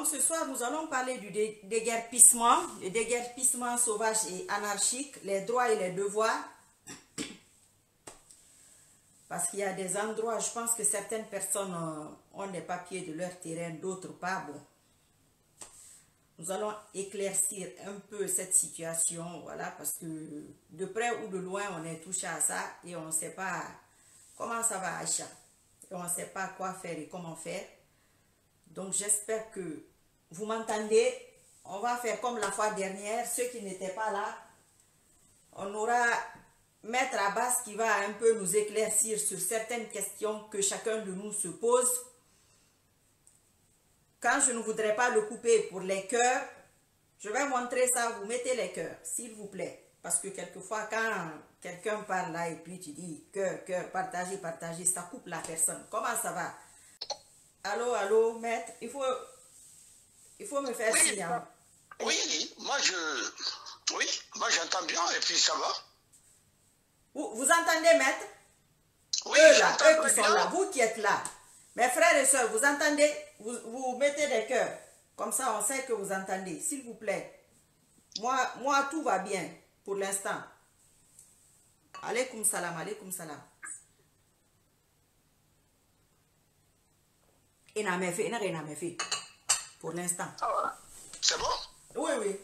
ce soir, nous allons parler du déguerpissement, le déguerpissement sauvage et anarchique, les droits et les devoirs. Parce qu'il y a des endroits, je pense que certaines personnes ont des papiers de leur terrain, d'autres pas. Bon, nous allons éclaircir un peu cette situation, voilà, parce que de près ou de loin, on est touché à ça et on ne sait pas comment ça va, Aïcha. Et on ne sait pas quoi faire et comment faire. Donc, j'espère que vous m'entendez. On va faire comme la fois dernière. Ceux qui n'étaient pas là, on aura Maître Abbas qui va un peu nous éclaircir sur certaines questions que chacun de nous se pose. Quand je ne voudrais pas le couper pour les cœurs, je vais montrer ça. Vous mettez les cœurs, s'il vous plaît. Parce que quelquefois, quand quelqu'un parle là et puis tu dis cœur, cœur, partagez, partagez, ça coupe la personne. Comment ça va? Allô, allô, maître, il faut me faire signe. Hein. Oui, moi j'entends bien et puis ça va. Vous entendez, maître? Oui, eux là, eux qui sont bien. là, vous qui êtes là. Mes frères et sœurs, vous entendez? Vous mettez des cœurs. Comme ça, on sait que vous entendez. S'il vous plaît. Moi, tout va bien pour l'instant. Alaykoum salam, alaykoum salam. Il n'a rien fait. Pour l'instant. C'est bon? Oui, oui.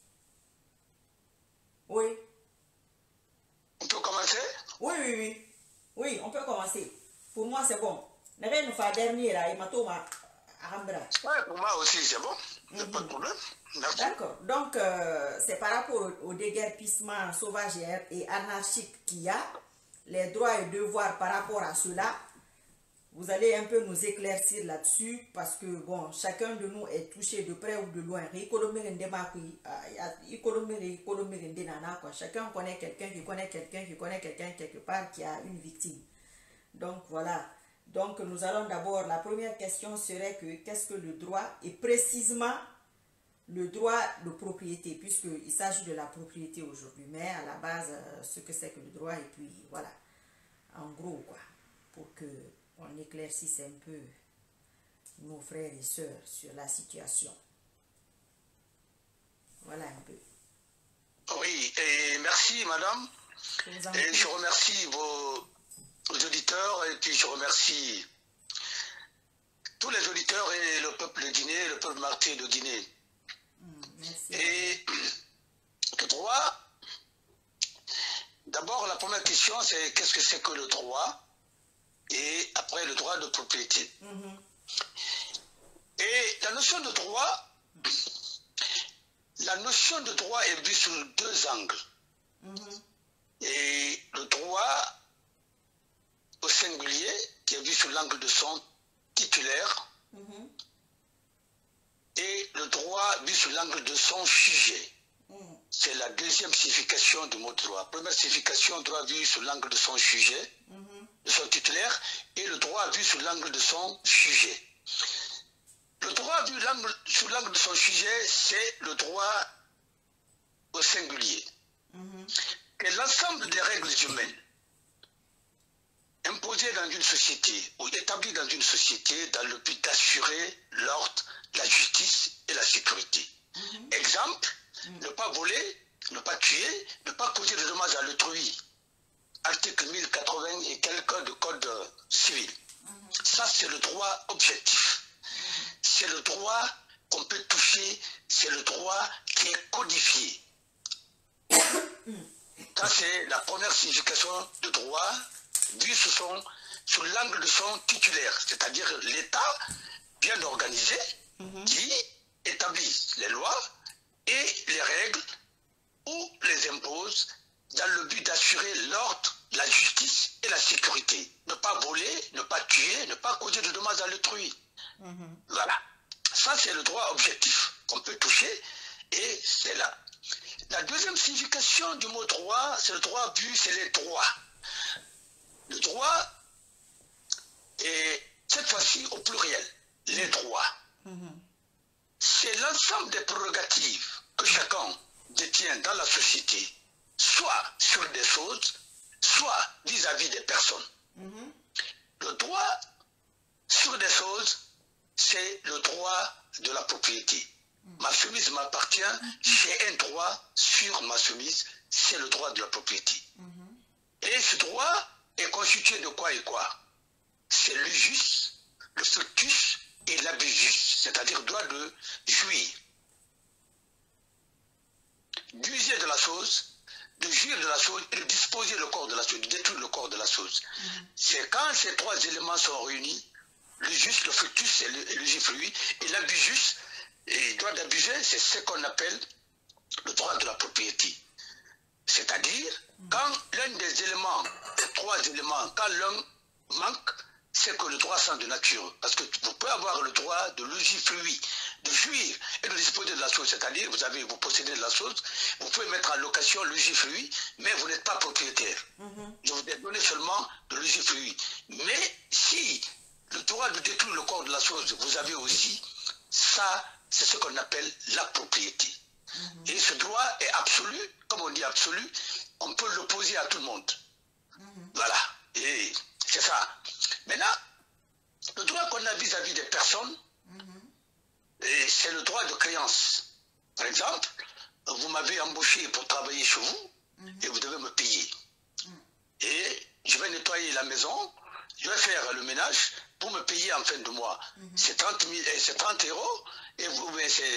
Oui. On peut commencer? Oui, oui, oui. Oui, on peut commencer. Pour moi, c'est bon. Ne rien nous faire dernier là, il m'a tout ma arambra. Oui, pour moi aussi, c'est bon. Il n'y a pas de problème. Merci. D'accord. Donc, c'est par rapport au déguerpissement sauvage et anarchique qu'il y a, les droits et devoirs par rapport à cela. Vous allez un peu nous éclaircir là-dessus parce que, bon, chacun de nous est touché de près ou de loin. Chacun connaît quelqu'un qui connaît quelqu'un qui connaît quelqu'un quelque part qui a une victime. Donc, voilà. Donc, nous allons d'abord, la première question serait que qu'est-ce que le droit et précisément le droit de propriété, puisqu'il s'agit de la propriété aujourd'hui, mais à la base, ce que c'est que le droit, et puis voilà, en gros, quoi, pour qu'on éclaircisse un peu nos frères et sœurs sur la situation. Voilà un peu. Oui, et merci madame. Et je remercie vos auditeurs, et puis je remercie tous les auditeurs et le peuple guinéen, le peuple martyr de Guinée. Merci. Et le droit, d'abord la première question c'est qu'est-ce que c'est que le droit, et après le droit de propriété. Et la notion de droit est vue sous deux angles. Et le droit au singulier qui est vu sous l'angle de son titulaire, et le droit vu sous l'angle de son sujet. C'est la deuxième signification du mot droit. Première signification, droit vu sous l'angle de son sujet, de son titulaire, et le droit vu sous l'angle de son sujet. Le droit vu sous l'angle de son sujet, c'est le droit au singulier. Que l'ensemble des règles humaines imposées dans une société ou établies dans une société dans le but d'assurer l'ordre, la justice et la sécurité. Exemple, ne pas voler, ne pas tuer, ne pas causer de dommages à l'autrui. Article 1080 et quelques de code civil. Ça, c'est le droit objectif. C'est le droit qu'on peut toucher, c'est le droit qui est codifié. Ça, c'est la première signification de droit vu sous l'angle de son titulaire, c'est-à-dire l'État bien organisé qui établit les lois et les règles ou les impose dans le but d'assurer l'ordre, la justice et la sécurité. Ne pas voler, ne pas tuer, ne pas causer de dommages à l'autrui. Voilà. Ça, c'est le droit objectif qu'on peut toucher et c'est là. La deuxième signification du mot droit, c'est le droit vu, c'est les droits. Le droit est cette fois-ci au pluriel, les droits. C'est l'ensemble des prérogatives que chacun détient dans la société, soit sur des choses, soit vis-à-vis des personnes. Le droit sur des choses, c'est le droit de la propriété. Ma chemise m'appartient, j'ai un droit sur ma chemise, c'est le droit de la propriété. Et ce droit est constitué de quoi et quoi? C'est l'ujus, le fructus et l'abus, c'est-à-dire le droit de jouir. D'user de la chose, de jouir de la chose et de disposer le corps de la chose, de détruire le corps de la chose. C'est quand ces trois éléments sont réunis, l'ujus, le fructus et l'usufruit, et l'abus, et le droit d'abuser, c'est ce qu'on appelle le droit de la propriété. C'est-à-dire, quand l'un des éléments, des trois éléments, quand l'un manque, c'est que le droit sent de nature. Parce que vous pouvez avoir le droit de l'usufruit, de jouir et de disposer de la chose. C'est-à-dire, vous possédez de la chose, vous pouvez mettre en location l'usufruit, mais vous n'êtes pas propriétaire. Je vous ai donné seulement de l'usufruit. Mais si le droit de détruire le corps de la chose, vous avez aussi, ça, c'est ce qu'on appelle la propriété. Et ce droit est absolu, comme on dit absolu, on peut l'opposer à tout le monde. Voilà, et c'est ça. Maintenant, le droit qu'on a vis-à-vis des personnes, c'est le droit de créance. Par exemple, vous m'avez embauché pour travailler chez vous, et vous devez me payer. Et je vais nettoyer la maison, je vais faire le ménage pour me payer en fin de mois. C'est 30 euros, et vous,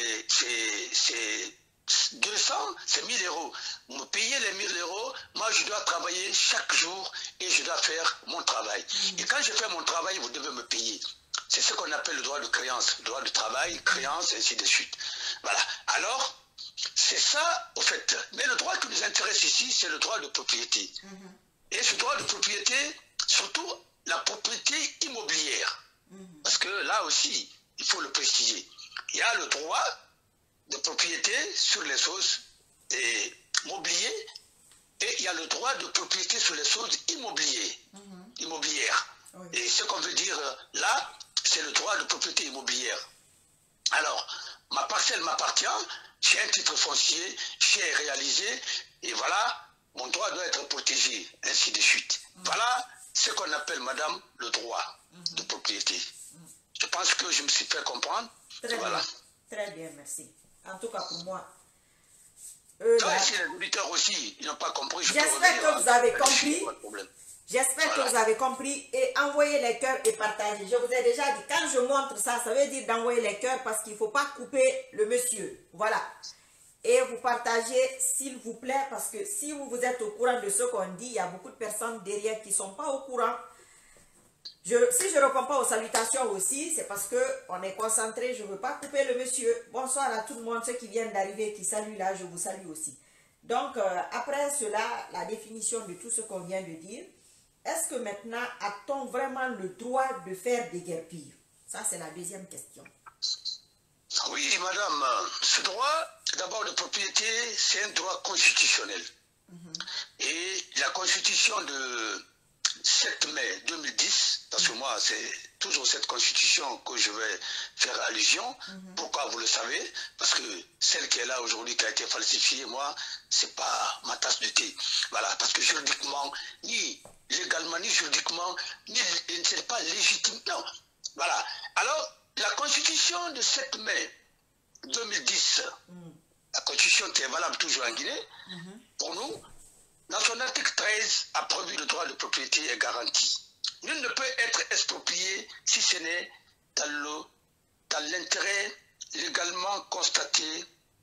c'est 200, c'est 1000 euros. Vous me payez les 1000 euros, moi je dois travailler chaque jour et je dois faire mon travail. Et quand je fais mon travail, vous devez me payer. C'est ce qu'on appelle le droit de créance, le droit de travail, créance, et ainsi de suite. Voilà. Alors, c'est ça, au fait. Mais le droit qui nous intéresse ici, c'est le droit de propriété. Et ce droit de propriété, surtout la propriété immobilière. Parce que là aussi, il faut le préciser. Il y a le droit de propriété sur les choses mobilières et il y a le droit de propriété sur les choses immobilières. Oui. Et ce qu'on veut dire là, c'est le droit de propriété immobilière. Alors, ma parcelle m'appartient, j'ai un titre foncier, j'ai réalisé, et voilà, mon droit doit être protégé, ainsi de suite. Voilà ce qu'on appelle, madame, le droit de propriété. Je pense que je me suis fait comprendre. Voilà. Très bien, merci. En tout cas, pour moi. Si les auditeurs aussi, ils n'ont pas compris. J'espère que vous avez compris. J'espère que vous avez compris. Et envoyez les cœurs et partagez. Je vous ai déjà dit, quand je montre ça, ça veut dire d'envoyer les cœurs parce qu'il ne faut pas couper le monsieur. Voilà. Et vous partagez, s'il vous plaît, parce que si vous êtes au courant de ce qu'on dit, il y a beaucoup de personnes derrière qui ne sont pas au courant. Si je ne réponds pas aux salutations aussi, c'est parce qu'on est concentré, je ne veux pas couper le monsieur. Bonsoir à tout le monde, ceux qui viennent d'arriver, qui saluent là, je vous salue aussi. Donc, après cela, la définition de tout ce qu'on vient de dire, est-ce que maintenant, a-t-on vraiment le droit de faire des guerpilles? Ça, c'est la deuxième question. Oui, madame, ce droit, d'abord de propriété, c'est un droit constitutionnel. Et la constitution de 7 mai 2010, parce que moi, c'est toujours cette constitution que je vais faire allusion. Pourquoi, vous le savez? Parce que celle qui est là aujourd'hui, qui a été falsifiée, moi, c'est pas ma tasse de thé. Voilà, parce que juridiquement, ni légalement, ni juridiquement, c'est pas légitime. Non. Voilà. Alors, la constitution de 7 mai 2010, la constitution qui est valable toujours en Guinée, pour nous, dans son article 13, a prévu le droit de propriété est garanti. Nul ne peut être exproprié si ce n'est dans l'intérêt légalement constaté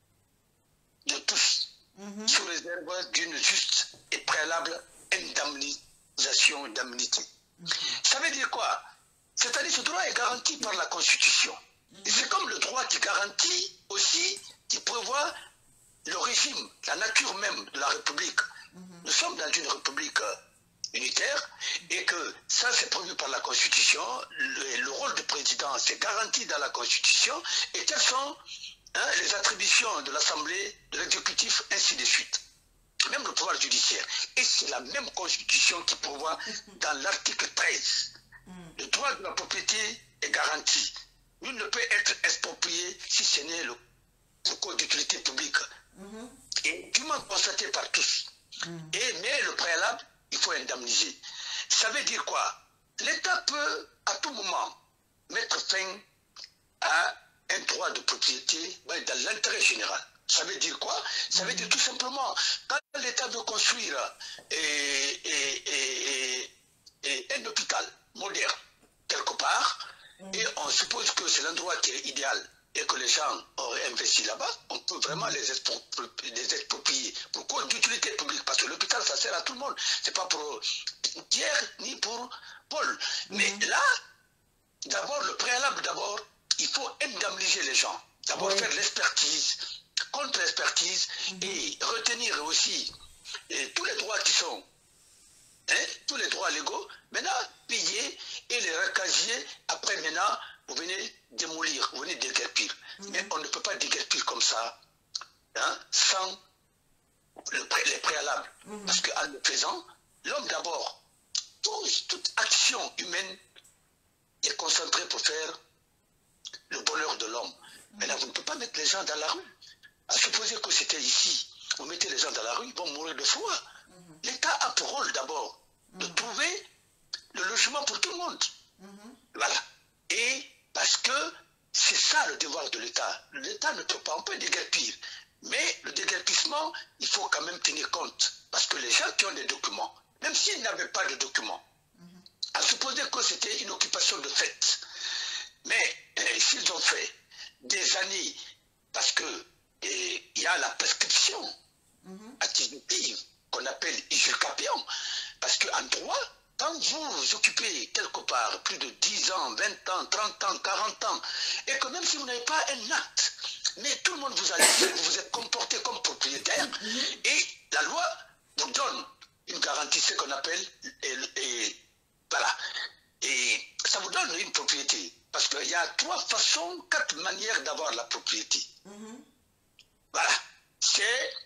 de tous, sous réserve d'une juste et préalable indemnisation d'indemnité. Ça veut dire quoi? C'est-à-dire que ce droit est garanti par la Constitution. Et c'est comme le droit qui garantit aussi, qui prévoit le régime, la nature même de la République. Nous sommes dans une République unitaire et que ça c'est prévu par la Constitution, le rôle du président c'est garanti dans la Constitution et quelles sont les attributions de l'Assemblée, de l'exécutif, ainsi de suite. Même le pouvoir judiciaire. Et c'est la même Constitution qui prévoit dans l'article 13. Le droit de la propriété est garanti. Nul ne peut être exproprié si ce n'est le code d'utilité publique. Et dûment constaté par tous. Mais le préalable, il faut indemniser. Ça veut dire quoi? L'État peut à tout moment mettre fin à un droit de propriété dans l'intérêt général. Ça veut dire quoi? Ça veut dire tout simplement, quand l'État veut construire un hôpital moderne, quelque part, et on suppose que c'est l'endroit qui est idéal, et que les gens auraient investi là-bas, on peut vraiment les exproprier. Pourquoi? D'utilité publique, parce que l'hôpital, ça sert à tout le monde. C'est pas pour Pierre, ni pour Paul. Mais là, d'abord, le préalable, d'abord, il faut indemniser les gens. D'abord, faire l'expertise, contre-expertise, et retenir aussi tous les droits qui sont, tous les droits légaux, maintenant, payer et les recasier. Après, maintenant, vous venez démolir, vous venez déguerpir. Mais on ne peut pas déguerpir comme ça, sans les préalables. Parce qu'en le faisant, l'homme d'abord, toute action humaine est concentrée pour faire le bonheur de l'homme. Maintenant, vous ne pouvez pas mettre les gens dans la rue. À supposer que c'était ici, vous mettez les gens dans la rue, ils vont mourir de froid. L'État a pour rôle d'abord de trouver le logement pour tout le monde. Voilà. Et parce que c'est ça le devoir de l'État. L'État ne peut pas, on peut déguerpir. Mais le déguerpissement, il faut quand même tenir compte. Parce que les gens qui ont des documents, même s'ils n'avaient pas de documents, à supposer que c'était une occupation de fait. Mais s'ils ont fait des années, parce que il y a la prescription acquisitive qu'on appelle usurpation, parce qu'en droit, quand vous vous occupez quelque part plus de 10 ans, 20 ans, 30 ans, 40 ans, et que même si vous n'avez pas un acte, mais tout le monde vous a laissé, vous vous êtes comporté comme propriétaire, et la loi vous donne une garantie, ce qu'on appelle, voilà, et ça vous donne une propriété, parce qu'il y a 4 manières d'avoir la propriété. Voilà, c'est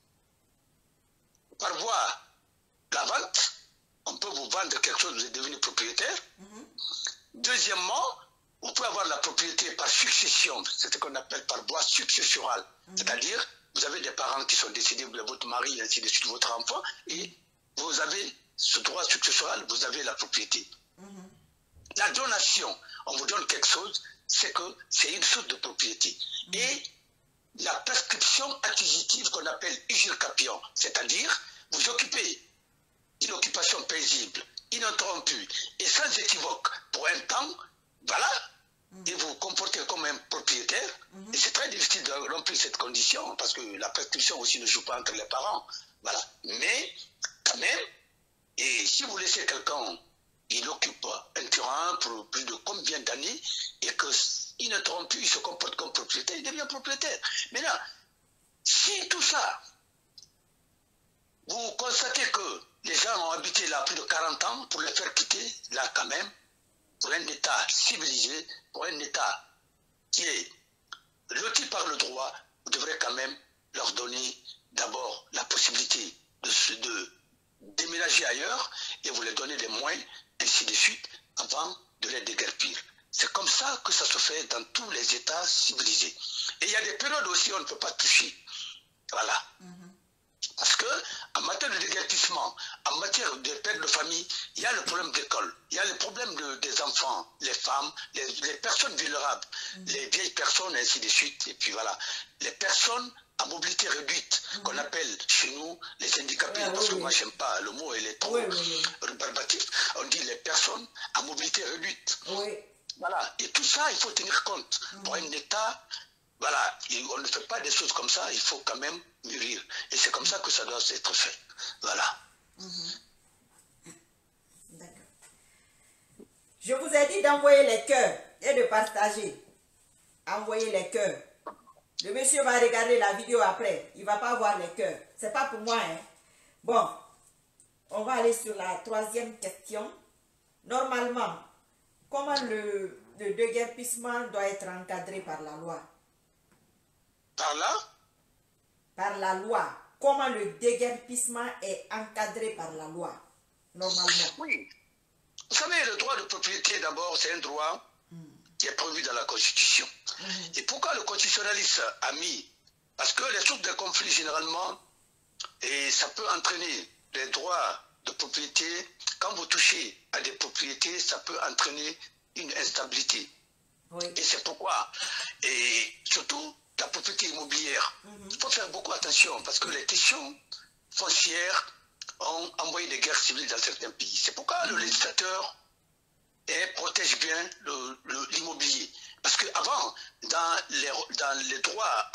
par voie de la vente, on peut vous vendre quelque chose, vous êtes devenu propriétaire. Deuxièmement, vous pouvez avoir la propriété par succession, c'est ce qu'on appelle par voie successorale. C'est-à-dire, vous avez des parents qui sont décédés, votre mari, ainsi de suite, votre enfant, et vous avez ce droit successoral, vous avez la propriété. La donation, on vous donne quelque chose, c'est que c'est une sorte de propriété. Et la prescription acquisitive qu'on appelle usurpation, c'est-à-dire, vous occupez une occupation paisible, ininterrompue et sans équivoque pour un temps, voilà, et vous vous comportez comme un propriétaire, et c'est très difficile de remplir cette condition, parce que la prescription aussi ne joue pas entre les parents, voilà. Mais, quand même, et si vous laissez quelqu'un, il occupe un terrain pour plus de combien d'années, et que ininterrompu, il se comporte comme propriétaire, il devient propriétaire. Maintenant, si tout ça, vous constatez que les gens ont habité là plus de 40 ans, pour les faire quitter, là quand même, pour un État civilisé, pour un État qui est loti par le droit, vous devrez quand même leur donner d'abord la possibilité de déménager ailleurs et vous les donner les moyens, ainsi de suite, avant de les déguerpir. C'est comme ça que ça se fait dans tous les États civilisés. Et il y a des périodes aussi où on ne peut pas toucher. Voilà. Parce que en matière de déguerpissement, en matière de père de famille, il y a le problème d'école, il y a le problème des enfants, les femmes, les personnes vulnérables, les vieilles personnes, ainsi de suite. Et puis voilà, les personnes à mobilité réduite, qu'on appelle chez nous les handicapés, parce que moi j'aime pas le mot, il est trop rébarbatif. On dit les personnes à mobilité réduite. Voilà, et tout ça, il faut tenir compte. Pour un État, voilà, on ne fait pas des choses comme ça, il faut quand même mûrir. Et c'est comme ça que ça doit être fait. Voilà. D'accord. Je vous ai dit d'envoyer les cœurs et de partager. Envoyez les cœurs. Le monsieur va regarder la vidéo après. Il ne va pas voir les cœurs. C'est pas pour moi, hein. Bon, on va aller sur la 3e question. Normalement, comment le déguerpissement doit être encadré par la loi? Par là? Par la loi. Comment le déguerpissement est encadré par la loi, normalement? Oui. Vous savez, le droit de propriété, d'abord, c'est un droit qui est prévu dans la Constitution. Et pourquoi le constitutionnaliste a mis? Parce que les sources de conflits, généralement, et ça peut entraîner les droits de propriété. Quand vous touchez à des propriétés, ça peut entraîner une instabilité. Oui. Et c'est pourquoi, et surtout la propriété immobilière, il faut faire beaucoup attention parce que les questions foncières ont envoyé des guerres civiles dans certains pays. C'est pourquoi le législateur protège bien l'immobilier. Parce qu'avant, dans les droits,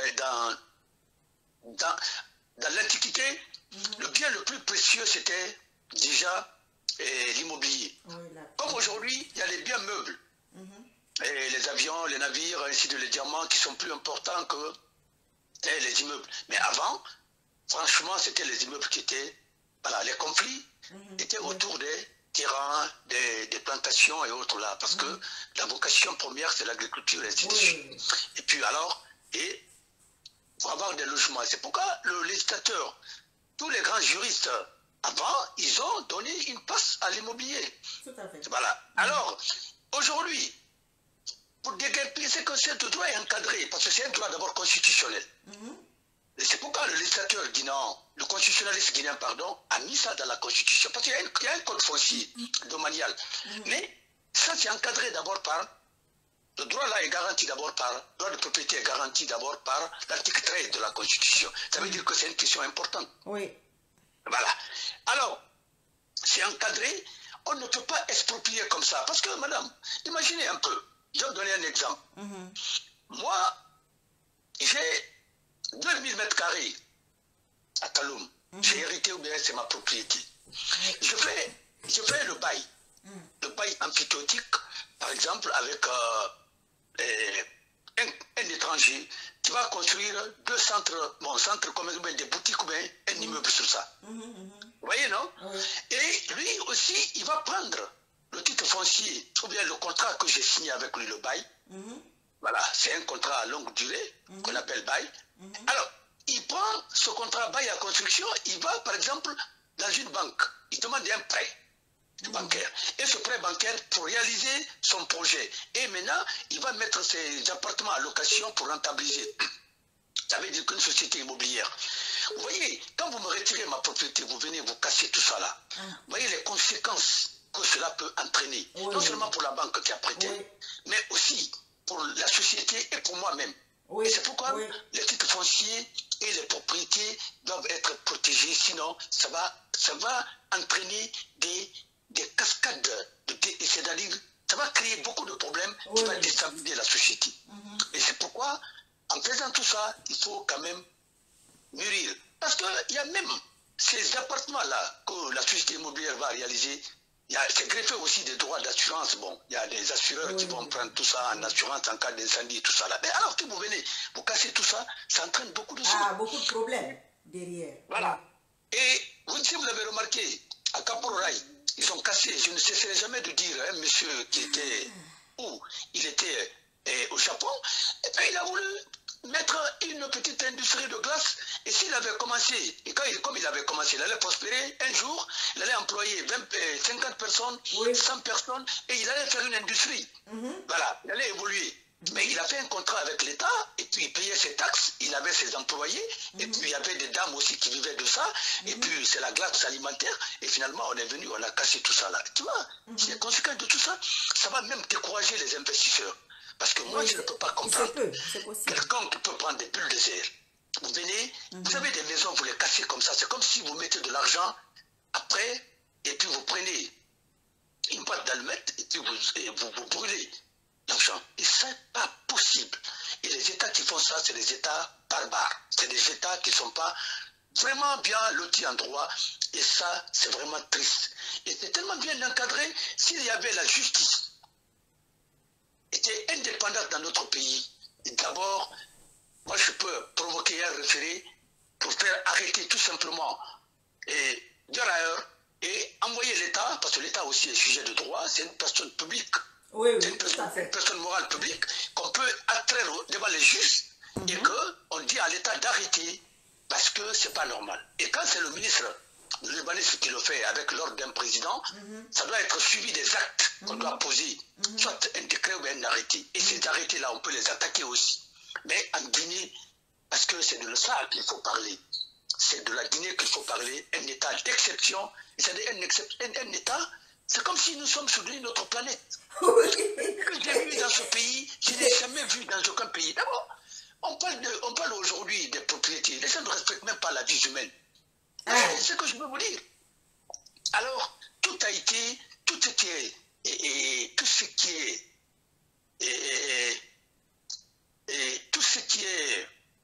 dans l'Antiquité, le bien le plus précieux, c'était déjà l'immobilier. Oui, comme aujourd'hui, il y a les biens meubles. Et les avions, les navires, ainsi de les diamants qui sont plus importants que les immeubles. Mais avant, franchement, c'était les immeubles qui étaient... Voilà, les conflits étaient autour des terrains, des plantations et autres là. Parce que la vocation première, c'est l'agriculture et ainsi de suite. Et puis alors, pour avoir des logements. C'est pourquoi le législateur, tous les grands juristes, avant, ils ont donné une place à l'immobilier. Tout à fait. Voilà. Alors, aujourd'hui, pour déguerpir, c'est que ce droit est encadré, parce que c'est un droit d'abord constitutionnel. Et c'est pourquoi le législateur dit non, le constitutionnaliste guinéen, pardon, a mis ça dans la Constitution. Parce qu'il y a un code foncier domanial. Mais ça, c'est encadré d'abord par... Le droit là est garanti d'abord par... Le droit de propriété est garanti d'abord par l'article 13 de la Constitution. Ça veut dire que c'est une question importante. Oui. Voilà. Alors, c'est encadré. On ne peut pas exproprier comme ça. Parce que, madame, imaginez un peu. Je vais vous donner un exemple. Moi, j'ai 2000 mètres carrés à Kaloum. J'ai hérité ou bien c'est ma propriété. Je fais le bail. Le bail amphithéotique, par exemple, avec un étranger qui va construire deux centres, centre comme des boutiques ou bien un immeuble sur ça. Vous voyez, non? Et lui aussi, il va prendre le titre foncier, ou bien le contrat que j'ai signé avec lui, le bail. Voilà, c'est un contrat à longue durée, qu'on appelle bail. Alors, il prend ce contrat bail à construction, il va, par exemple, dans une banque. Il demande un prêt bancaire. Et ce prêt bancaire pour réaliser son projet. Et maintenant, il va mettre ses appartements à location pour rentabiliser. Ça veut dire qu'une société immobilière. Vous voyez, quand vous me retirez ma propriété, vous venez vous casser tout ça là. Vous voyez les conséquences que cela peut entraîner. Non seulement pour la banque qui a prêté, mais aussi pour la société et pour moi-même. Et c'est pourquoi les titres fonciers et les propriétés doivent être protégés. Sinon, ça va entraîner des cascades. C'est-à-dire, ça va créer beaucoup de problèmes qui vont déstabiliser la société. Et c'est pourquoi, en faisant tout ça, il faut quand même mûrir. Parce qu'il y a même ces appartements-là que la société immobilière va réaliser. C'est greffé aussi des droits d'assurance. Bon, il y a des assureurs qui vont prendre tout ça en assurance en cas d'incendie et tout ça là. Mais alors que vous venez, vous cassez tout ça, ça entraîne beaucoup de choses. Beaucoup de problèmes derrière. Voilà. Et si vous avez remarqué, à Kapororaï, ils ont cassé, je ne cesserai jamais de dire, un monsieur qui était où il était au Japon, et puis il a voulu mettre une petite industrie de glace, et s'il avait commencé, et comme il avait commencé, il allait prospérer, un jour, il allait employer 50 personnes, 100 personnes, et il allait faire une industrie. Voilà, il allait évoluer. Mais il a fait un contrat avec l'État, et puis il payait ses taxes, il avait ses employés, et puis il y avait des dames aussi qui vivaient de ça, et puis c'est la glace alimentaire, et finalement on est venu, on a cassé tout ça là. Tu vois, les conséquences de tout ça, ça va même décourager les investisseurs. Parce que moi je ne peux pas comprendre quelqu'un qui peut prendre des bulldozers. Vous venez, vous avez des maisons, vous les cassez comme ça, c'est comme si vous mettez de l'argent après, et puis vous prenez une boîte d'allumettes, et puis vous brûlez l'argent. Et ça n'est pas possible. Et les États qui font ça, c'est des États barbares. C'est des États qui ne sont pas vraiment bien lotis en droit. Et ça, c'est vraiment triste. Et c'est tellement bien encadré. S'il y avait la justice était indépendante dans notre pays, d'abord, moi je peux provoquer un référé pour faire arrêter tout simplement et et envoyer l'État, parce que l'État aussi est sujet de droit, c'est une personne publique. C'est une personne morale publique qu'on peut attraire devant les juges et qu'on dit à l'État d'arrêter parce que c'est pas normal. Et quand c'est le ministre de l'urbanisme qui le fait avec l'ordre d'un président, ça doit être suivi des actes qu'on doit poser, soit un décret ou un arrêté. Et ces arrêtés-là, on peut les attaquer aussi. Mais en Guinée, parce que c'est de ça qu'il faut parler. C'est de la Guinée qu'il faut parler, un État d'exception, c'est-à-dire un État C'est comme si nous sommes sur une autre planète. Oui. Ce que j'ai vu dans ce pays, je n'ai jamais vu dans aucun pays. D'abord, on parle aujourd'hui des propriétés. Les gens ne respectent même pas la vie humaine. C'est ce que je veux vous dire. Alors, tout ce qui est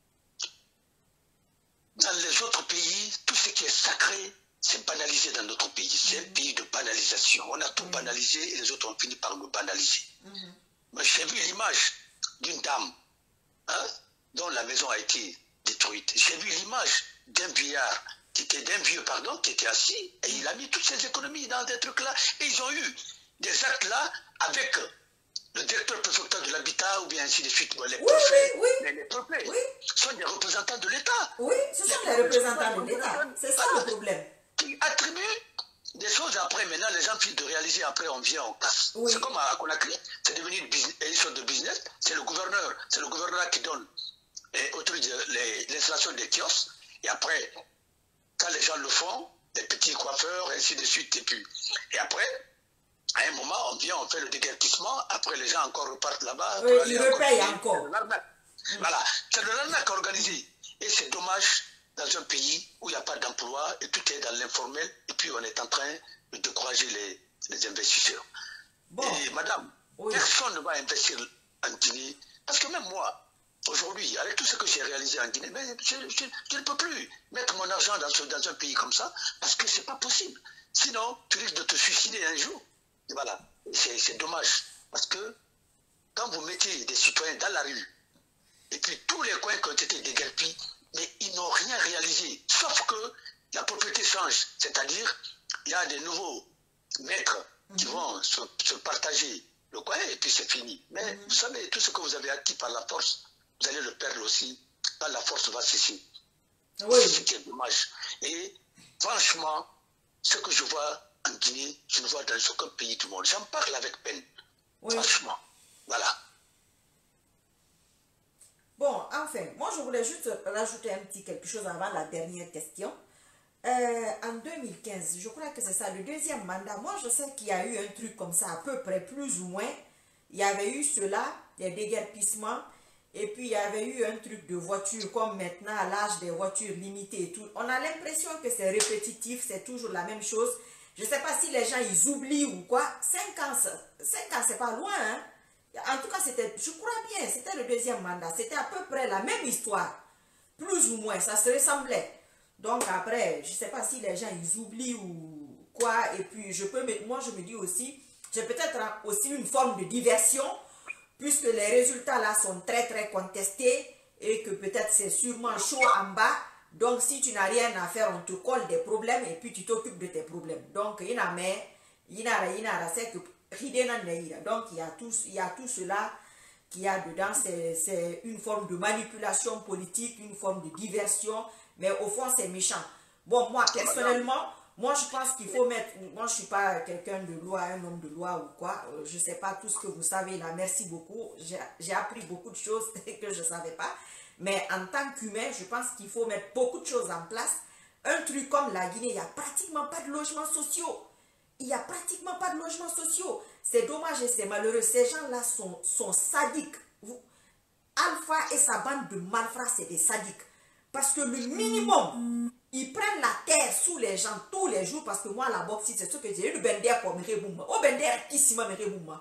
dans les autres pays, tout ce qui est sacré, c'est banalisé dans notre pays. C'est un pays de banalisation. On a tout banalisé et les autres ont fini par nous banaliser. Mais j'ai vu l'image d'une dame dont la maison a été détruite. J'ai vu l'image d'un vieux, qui était assis et il a mis toutes ses économies dans des trucs là. Et ils ont eu des actes là avec le directeur préfectoral de l'habitat ou bien ainsi de suite. Les préfets sont des représentants de l'État. Oui, ce sont les représentants de l'État. C'est ça le problème. Qui attribuent des choses après. Maintenant, les gens finissent de réaliser. Après, on vient, on casse. Oui. C'est comme à Conakry. C'est devenu une sorte de business. C'est le gouverneur qui donne et autorise l'installation des kiosques. Et après, quand les gens le font, les petits coiffeurs, ainsi de suite. Et après, à un moment, on vient, on fait le déguerpissement. Après, les gens encore repartent là-bas. Oui, ils repayent encore. Voilà, c'est de l'arnaque organisée. Et c'est dommage dans un pays où il n'y a pas d'emploi et tout est dans l'informel. Et puis, on est en train de décourager les investisseurs. Bon. Et madame, personne ne va investir en Guinée. Parce que même moi, aujourd'hui, avec tout ce que j'ai réalisé en Guinée, mais je ne peux plus mettre mon argent dans un pays comme ça, parce que ce n'est pas possible. Sinon, tu risques de te suicider un jour. Et voilà, c'est dommage. Parce que quand vous mettez des citoyens dans la rue, et puis tous les coins qui ont été déguerpis, mais ils n'ont rien réalisé. Sauf que la propriété change. C'est-à-dire, il y a des nouveaux maîtres qui vont se partager le coin, et puis c'est fini. Mais vous savez, tout ce que vous avez acquis par la force, vous allez le perdre aussi quand la force va cesser. Oui. C'est ce qui est dommage. Et franchement, ce que je vois en Guinée, je ne vois dans aucun pays du monde. J'en parle avec peine. Oui. Franchement. Voilà. Bon, enfin, moi je voulais juste rajouter un petit quelque chose avant la dernière question. En 2015, je crois que c'est ça, le deuxième mandat, moi je sais qu'il y a eu un truc comme ça, à peu près, plus ou moins. Il y avait eu cela, des déguerpissements. Et puis, il y avait eu un truc de voiture, comme maintenant, à l'âge des voitures limitées et tout. On a l'impression que c'est répétitif, c'est toujours la même chose. Je ne sais pas si les gens, ils oublient ou quoi. 5 ans, c'est pas loin, hein. En tout cas, je crois bien, c'était le deuxième mandat. C'était à peu près la même histoire. Plus ou moins, ça se ressemblait. Donc, après, je ne sais pas si les gens, ils oublient ou quoi. Et puis, moi, je me dis aussi, j'ai peut-être aussi une forme de diversion, puisque les résultats là sont très très contestés et que peut-être c'est sûrement chaud en bas. Donc si tu n'as rien à faire, on te colle des problèmes et puis tu t'occupes de tes problèmes. Donc il y a c'est que donc il y a tout cela qu'il y a dedans. C'est une forme de manipulation politique, une forme de diversion, mais au fond c'est méchant. Bon, moi personnellement, moi, je pense qu'il faut mettre... Moi, je ne suis pas quelqu'un de loi, un homme de loi ou quoi. Je ne sais pas tout ce que vous savez là. Merci beaucoup. J'ai appris beaucoup de choses que je ne savais pas. Mais en tant qu'humain, je pense qu'il faut mettre beaucoup de choses en place. Un truc comme la Guinée, il n'y a pratiquement pas de logements sociaux. Il n'y a pratiquement pas de logements sociaux. C'est dommage et c'est malheureux. Ces gens-là sont sadiques. Alpha et sa bande de malfrats, c'est des sadiques. Parce que le minimum... Ils prennent la terre sous les gens tous les jours parce que moi, la boxe, c'est ce que j'ai eu. Le bender comme Rebouma. Au bender qui s'y m'a Rebouma.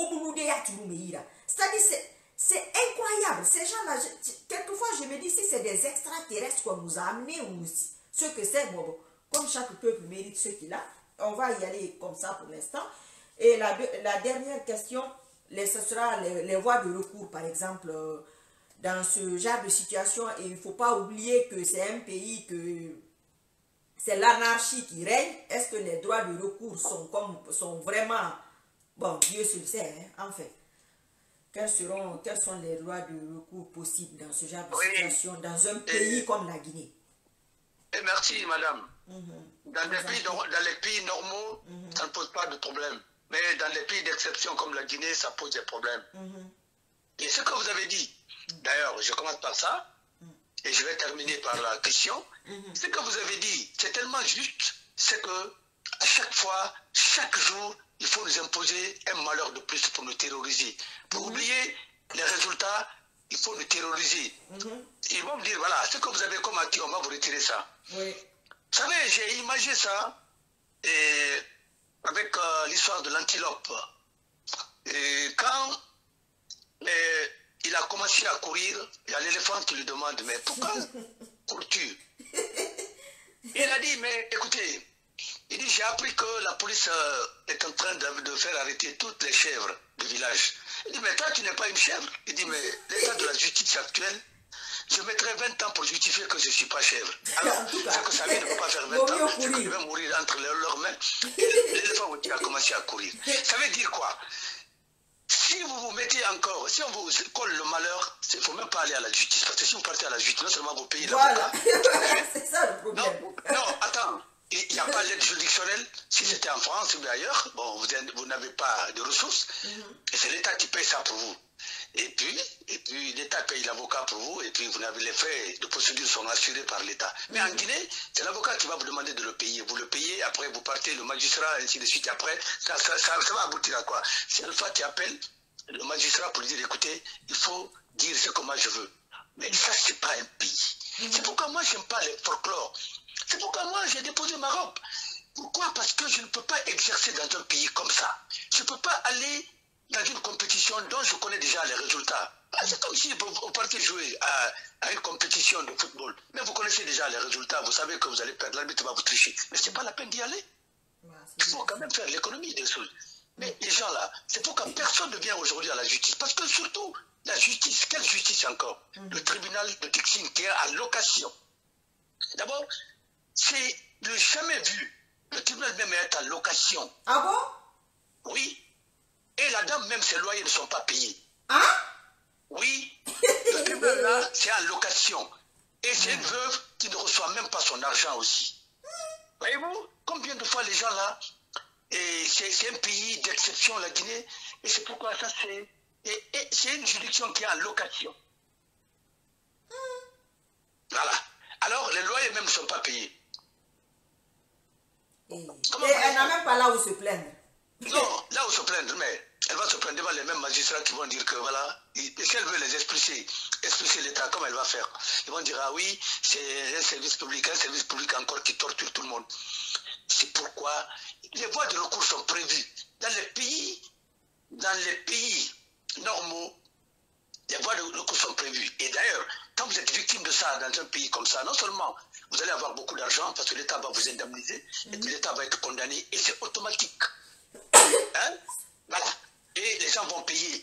C'est-à-dire, c'est incroyable. Ces gens-là, quelquefois, je me dis si c'est des extraterrestres qu'on nous a amenés ou ce que c'est. Bon, comme chaque peuple mérite ce qu'il a, on va y aller comme ça pour l'instant. Et la dernière question, ce sera les voies de recours, par exemple. Dans ce genre de situation, et il ne faut pas oublier que c'est un pays que c'est l'anarchie qui règne. Est-ce que les droits de recours sont vraiment... Bon, Dieu se le sait, hein, en fait. Quels sont les droits de recours possibles dans ce genre de situation, dans un pays comme la Guinée? Et merci, madame. Dans les pays normaux, ça ne pose pas de problème. Mais dans les pays d'exception comme la Guinée, ça pose des problèmes. Et ce que vous avez dit, d'ailleurs, je commence par ça, et je vais terminer par la question. Ce que vous avez dit, c'est tellement juste, c'est que À chaque fois, chaque jour, il faut nous imposer un malheur de plus pour nous terroriser. Pour oublier les résultats, il faut nous terroriser. Ils vont me dire, voilà, ce que vous avez comme acquis, on va vous retirer ça. Oui. Vous savez, j'ai imagé ça et avec l'histoire de l'antilope. Et quand il a commencé à courir, il y a l'éléphant qui lui demande, mais pourquoi cours-tu? Il a dit, mais écoutez, il dit, j'ai appris que la police est en train de faire arrêter toutes les chèvres du village. Il dit, mais toi, tu n'es pas une chèvre? Il dit, mais l'état de la justice actuelle, je mettrai 20 ans pour justifier que je ne suis pas chèvre. Alors, c'est que ça ne peut pas faire 20 ans, c'est que je vais mourir entre leurs mains. L'éléphant aussi a commencé à courir. Ça veut dire quoi? Si vous vous mettez encore, si on vous colle le malheur, il ne faut même pas aller à la justice. Parce que si vous partez à la justice, non seulement vous payez l'avocat. Voilà, c'est ça le problème. Non, attends. Il n'y a pas l'aide juridictionnelle. Si c'était en France ou ailleurs, bon, vous n'avez pas de ressources. Et c'est l'État qui paye ça pour vous. Et puis l'État paye l'avocat pour vous. Et puis vous n'avez les frais de procédure sont assurés par l'État. Mais en Guinée, c'est l'avocat qui va vous demander de le payer. Vous le payez, après vous partez, le magistrat, ainsi de suite. Après, ça va aboutir à quoi? C'est Alpha qui appelle le magistrat pour lui dire, écoutez, il faut dire ce que moi je veux. Mais ça, c'est pas un pays. C'est pourquoi moi, j'aime pas les folklore. C'est pourquoi moi, j'ai déposé ma robe. Pourquoi? Parce que je ne peux pas exercer dans un pays comme ça. Je ne peux pas aller dans une compétition dont je connais déjà les résultats. C'est comme si vous partez jouer à une compétition de football. Mais vous connaissez déjà les résultats. Vous savez que vous allez perdre. L'arbitre va vous tricher. Mais ce n'est pas la peine d'y aller. Il faut quand même faire l'économie des choses. Mais les gens là, c'est pourquoi personne ne vient aujourd'hui à la justice. Parce que surtout, la justice, quelle justice encore? Le tribunal de Dixine qui est à location. D'abord, c'est le jamais vu. Le tribunal même est à location. Ah bon? Oui. Et la dame même, ses loyers ne sont pas payés. Hein? Oui. Le tribunal là, c'est à location. Et c'est une veuve qui ne reçoit même pas son argent aussi. Voyez-vous, combien de fois les gens là, et c'est un pays d'exception, la Guinée, et c'est pourquoi ça c'est une juridiction qui est en location. Voilà. Alors, les loyers même ne sont pas payés. Et elle n'a même pas là où se plaindre. Non, là où se plaindre, mais elle va se plaindre devant les mêmes magistrats qui vont dire que voilà, si elle veut les expliquer l'État, comment elle va faire? Ils vont dire, ah oui, c'est un service public encore qui torture tout le monde. C'est pourquoi les voies de recours sont prévues. Dans les pays normaux, les voies de recours sont prévues. Et d'ailleurs, quand vous êtes victime de ça dans un pays comme ça, non seulement vous allez avoir beaucoup d'argent parce que l'État va vous indemniser, et puis l'État va être condamné, et c'est automatique. Hein? Voilà. Et les gens vont payer.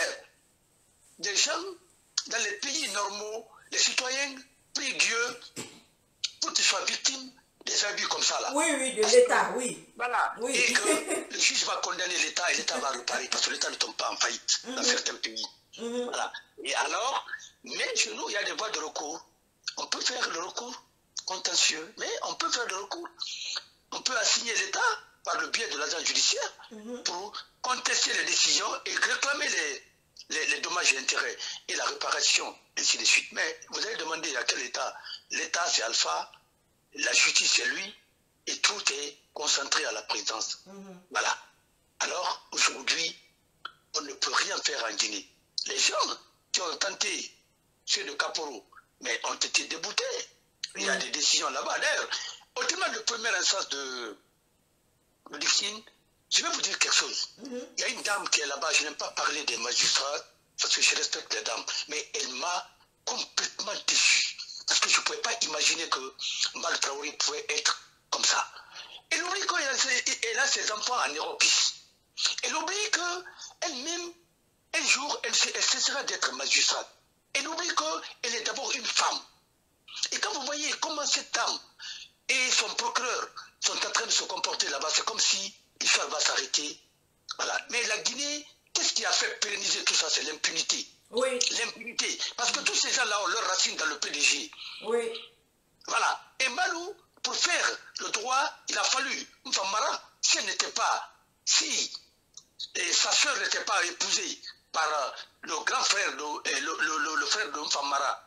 Des gens, dans les pays normaux, les citoyens prient Dieu pour qu'ils soient victimes des abus comme ça là. Oui, de l'État, oui. Voilà. Oui. Et que le juge va condamner l'État et l'État va réparer parce que l'État ne tombe pas en faillite dans certains pays. Voilà. Et alors, mais chez nous, il y a des voies de recours. On peut faire le recours contentieux, mais on peut faire le recours. On peut assigner l'État par le biais de l'agent judiciaire pour contester les décisions et réclamer les dommages et intérêts et la réparation, ainsi de suite. Mais vous allez demander à quel État? L'État, c'est Alpha, la justice, c'est lui, et tout est concentré à la présidence. Voilà. Alors, aujourd'hui, on ne peut rien faire en Guinée. Les gens qui ont tenté, ceux de Kaporo, mais ont été déboutés. Il y a des décisions là-bas. D'ailleurs, au tribunal de première instance de Dixine, je vais vous dire quelque chose. Il y a une dame qui est là-bas, je n'aime pas parler des magistrats, parce que je respecte les dames, mais elle m'a complètement déçu. Parce que je ne pouvais pas imaginer que Mbal Traoré pouvait être comme ça. Elle oublie qu'elle a ses enfants en Europe. Elle oublie qu'elle-même, un jour, elle cessera d'être magistrate. Elle oublie qu'elle est d'abord une femme. Et quand vous voyez comment cette dame et son procureur sont en train de se comporter là-bas, c'est comme si l'histoire va s'arrêter. Voilà. Mais la Guinée, qu'est-ce qui a fait pérenniser tout ça? C'est l'impunité. Oui. L'impunité. Parce que tous ces gens-là ont leur racine dans le PDG. Oui. Voilà. Et Malou, pour faire le droit, il a fallu Mfamara, si elle n'était pas, si sa soeur n'était pas épousée par le grand frère, le frère de Mfamara,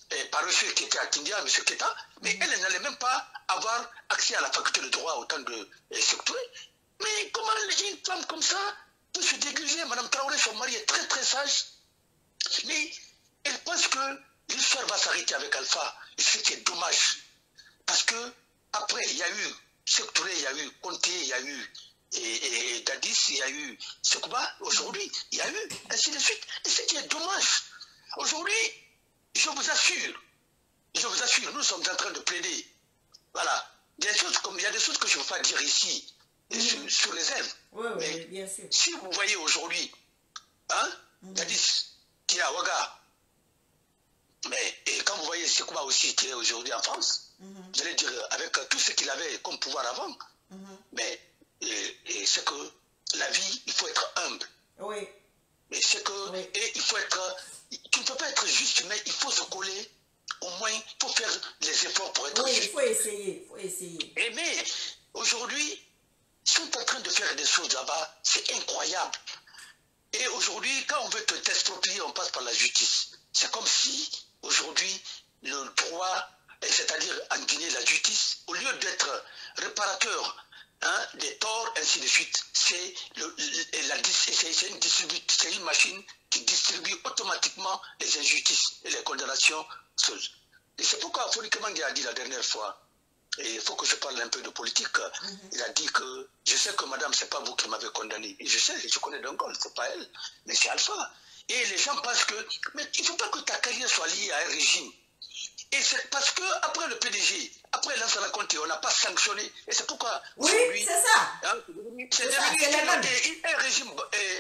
paresseux qui était à Tindia, M. Keta, mais elle n'allait même pas avoir accès à la faculté de droit autant de sectouré. Mais comment une femme comme ça peut se déguiser? Madame Traoré, son mari est très très sage, mais elle pense que l'histoire va s'arrêter avec Alpha, et ce qui est dommage. Parce que après, il y a eu sectouré, il y a eu Conté, il y a eu et Dadis, il y a eu Sekouba, aujourd'hui, il y a eu, ainsi de suite. Et ce qui est dommage. Aujourd'hui, je vous assure, nous sommes en train de plaider. Voilà. Il y a des choses que je ne veux pas dire ici, sur réserve. Oui, bien sûr. Si vous voyez aujourd'hui, hein, Dadis, qui est à Ouaga, et quand vous voyez Sekouba aussi, qui est aujourd'hui en France, vous allez dire, avec tout ce qu'il avait comme pouvoir avant, mais c'est que la vie, il faut être humble. Oui. Mais c'est que, et il faut être, tu ne peux pas être juste, mais il faut se coller, au moins, il faut faire les efforts pour être juste. Il faut essayer, Et mais, aujourd'hui, ils sont en train de faire des choses là-bas, c'est incroyable. Et aujourd'hui, quand on veut te t'exproprier, on passe par la justice. C'est comme si, aujourd'hui, le droit, c'est-à-dire en Guinée, la justice, au lieu d'être réparateur, hein, des torts, ainsi de suite, c'est une machine qui distribue automatiquement les injustices et les condamnations. Et c'est pourquoi Foli Kemangue a dit la dernière fois, et il faut que je parle un peu de politique, il a dit que je sais que madame, c'est pas vous qui m'avez condamné. Et je sais, je connais Dongol, c'est pas elle, mais c'est Alpha. Et les gens pensent que, mais il ne faut pas que ta carrière soit liée à un régime. Et c'est parce qu'après le PDG, après Lansana Conté, on n'a pas sanctionné. Et c'est pourquoi aujourd'hui, c'est ça. Hein, c'est devenu un régime